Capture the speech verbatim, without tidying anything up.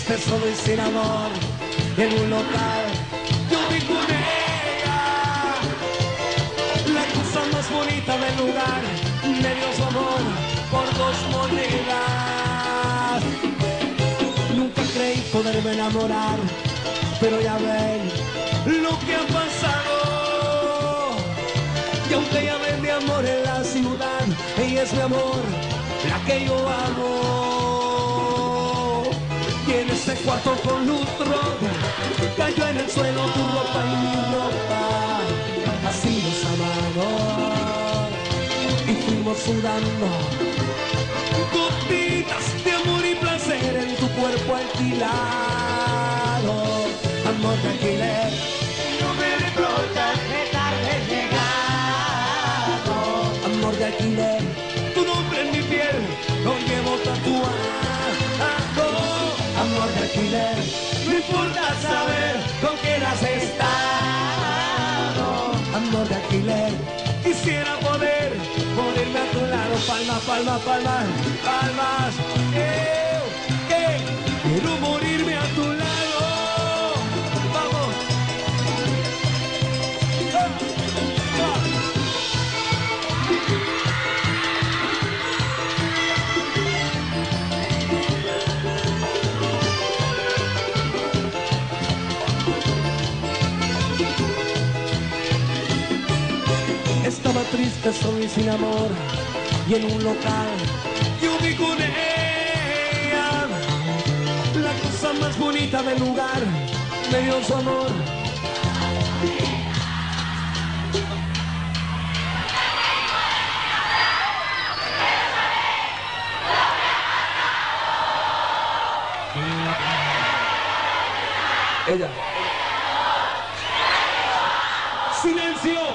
triste, solo y sin amor, en un local yo vi con ella, la cosa más bonita del lugar, me dio su amor por dos monedas. Nunca creí poderme enamorar, pero ya ven lo que ha pasado. Y aunque ella vende amor en la ciudad, ella es mi amor, la que yo amo. Y en este cuarto con luz roja cayó en el suelo tu ropa y mi ropa. Así nos amamos y fuimos sudando gotitas de amor y placer en tu cuerpo alquilado. Amor de alquiler, No me reprochas de tarde llegado. amor de alquiler, tu nombre en mi piel lo llevo tatuado. Amor de alquiler, no importa saber con quién has estado. Amor de alquiler, quisiera poder morirme a tu lado. Palma, palma, palma, palmas. Eh, eh, quiero morirme a tu lado. Vamos. Ah, ah. Estaba triste, solo y sin amor, y en un local yo vi con ella, la cosa más bonita del lugar, me dio su amor. Ella. Silencio.